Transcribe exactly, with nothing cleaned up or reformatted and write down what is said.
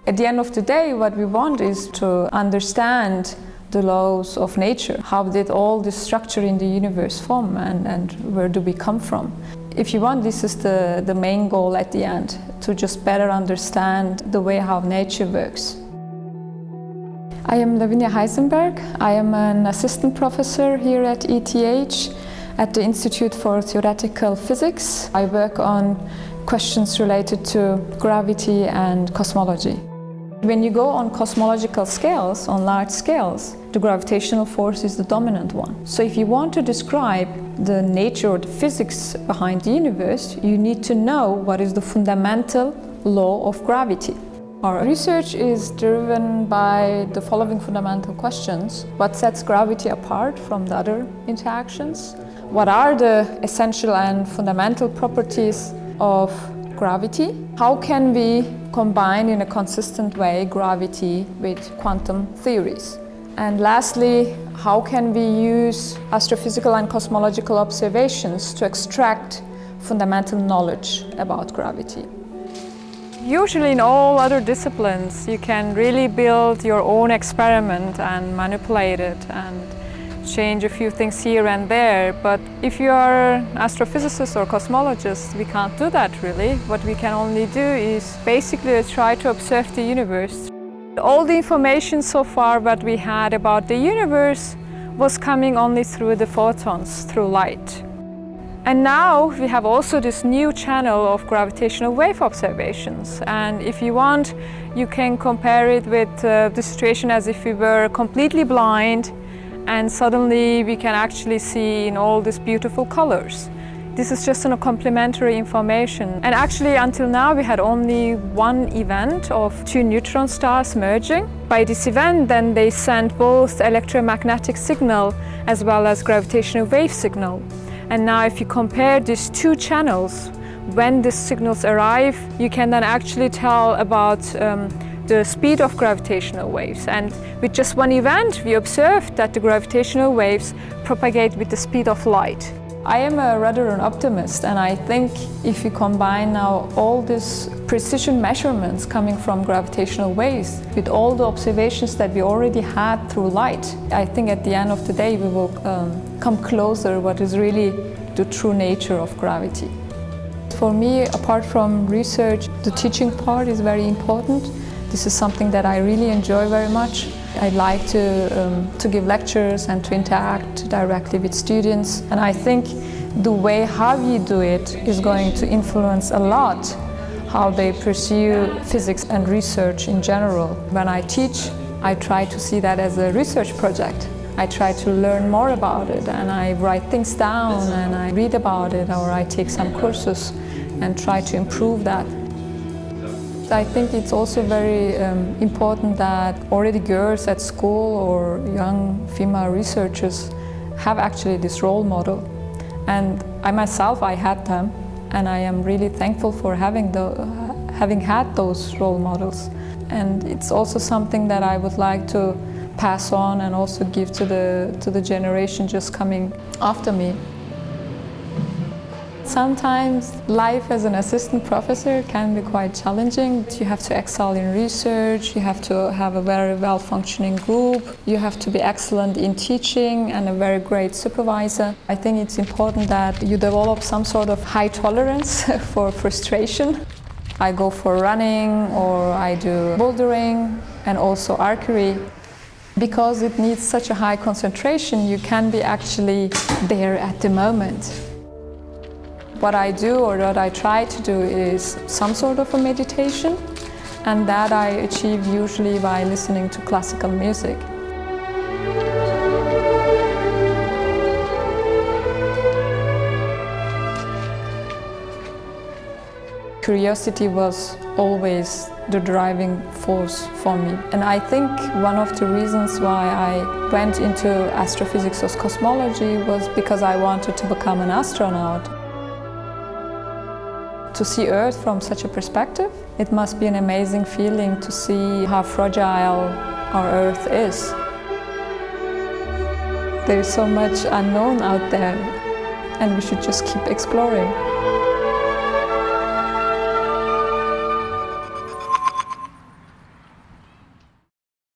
At the end of the day, what we want is to understand the laws of nature. How did all this structure in the universe form, and, and where do we come from? If you want, this is the, the main goal at the end, to just better understand the way how nature works. I am Lavinia Heisenberg. I am an assistant professor here at E T H at the Institute for Theoretical Physics. I work on questions related to gravity and cosmology. When you go on cosmological scales, on large scales, the gravitational force is the dominant one. So if you want to describe the nature or the physics behind the universe, you need to know what is the fundamental law of gravity. Our research is driven by the following fundamental questions. What sets gravity apart from the other interactions? What are the essential and fundamental properties of gravity? How can we combine in a consistent way gravity with quantum theories? And lastly, how can we use astrophysical and cosmological observations to extract fundamental knowledge about gravity? Usually in all other disciplines, you can really build your own experiment and manipulate it and change a few things here and there. But if you are an astrophysicist or cosmologist, we can't do that really. What we can only do is basically try to observe the universe. All the information so far that we had about the universe was coming only through the photons, through light. And now we have also this new channel of gravitational wave observations. And if you want, you can compare it with uh, the situation as if we were completely blind and suddenly we can actually see in all these beautiful colors. This is just a complementary information. And actually until now we had only one event of two neutron stars merging. By this event then they sent both electromagnetic signal as well as gravitational wave signal. And now if you compare these two channels, when these signals arrive, you can then actually tell about um, the speed of gravitational waves. And with just one event, we observed that the gravitational waves propagate with the speed of light. I am a rather an optimist, and I think if you combine now all these precision measurements coming from gravitational waves with all the observations that we already had through light, I think at the end of the day we will um, come closer what is really the true nature of gravity. For me, apart from research, the teaching part is very important. This is something that I really enjoy very much. I like to, um, to give lectures and to interact directly with students. And I think the way how you do it is going to influence a lot how they pursue physics and research in general. When I teach, I try to see that as a research project. I try to learn more about it, and I write things down and I read about it, or I take some courses and try to improve that. I think it's also very um, important that already girls at school or young female researchers have actually this role model. And I myself, I had them, and I am really thankful for having, the, uh, having had those role models. And it's also something that I would like to pass on and also give to the, to the generation just coming after me. Sometimes life as an assistant professor can be quite challenging. You have to excel in research, you have to have a very well-functioning group, you have to be excellent in teaching and a very great supervisor. I think it's important that you develop some sort of high tolerance for frustration. I go for running, or I do bouldering and also archery. Because it needs such a high concentration, you can be actually there at the moment. What I do, or what I try to do, is some sort of a meditation, and that I achieve usually by listening to classical music. Curiosity was always the driving force for me. And I think one of the reasons why I went into astrophysics or cosmology was because I wanted to become an astronaut. To see Earth from such a perspective, it must be an amazing feeling to see how fragile our Earth is. There is so much unknown out there, and we should just keep exploring.